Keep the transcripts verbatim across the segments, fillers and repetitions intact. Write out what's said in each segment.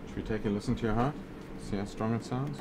Should we take a listen to your heart? See how strong it sounds?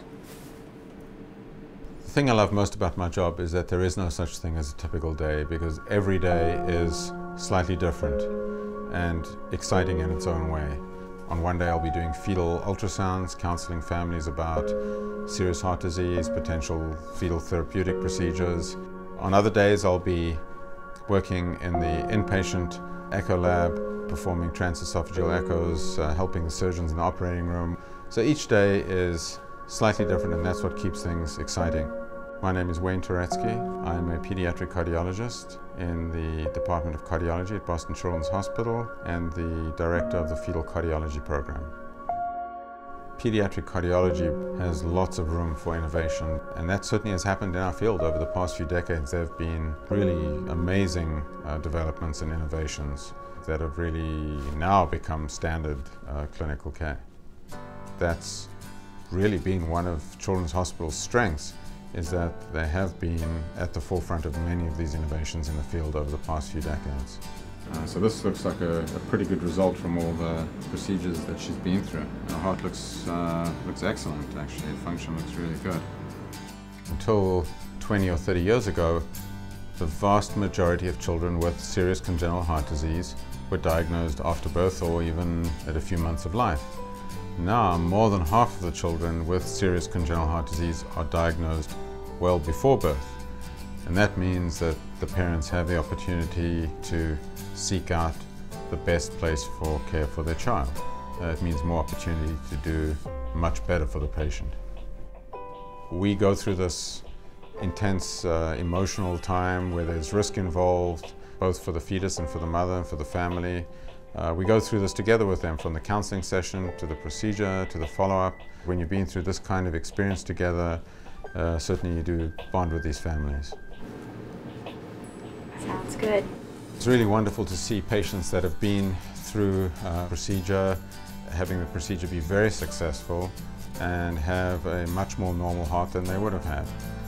The thing I love most about my job is that there is no such thing as a typical day, because every day is slightly different and exciting in its own way. On one day I'll be doing fetal ultrasounds, counseling families about serious heart disease, potential fetal therapeutic procedures. On other days I'll be working in the inpatient echo lab, performing transesophageal echoes, uh, helping the surgeons in the operating room. So each day is slightly different, and that's what keeps things exciting. My name is Tworetzky. I'm a pediatric cardiologist in the Department of Cardiology at Boston Children's Hospital and the director of the Fetal Cardiology Program. Pediatric cardiology has lots of room for innovation, and that certainly has happened in our field over the past few decades. There have been really amazing uh, developments and innovations that have really now become standard uh, clinical care. That's really been one of Children's Hospital's strengths, is that they have been at the forefront of many of these innovations in the field over the past few decades. Uh, so this looks like a, a pretty good result from all the procedures that she's been through. Her heart looks, uh, looks excellent, actually. The function looks really good. Until twenty or thirty years ago, the vast majority of children with serious congenital heart disease were diagnosed after birth or even at a few months of life. Now, more than half of the children with serious congenital heart disease are diagnosed well before birth. And that means that the parents have the opportunity to seek out the best place for care for their child. That means more opportunity to do much better for the patient. We go through this intense uh, emotional time where there's risk involved, both for the fetus and for the mother and for the family. Uh, we go through this together with them, from the counseling session to the procedure to the follow-up. When you've been through this kind of experience together, uh, certainly you do bond with these families. Sounds good. It's really wonderful to see patients that have been through a procedure, having the procedure be very successful and have a much more normal heart than they would have had.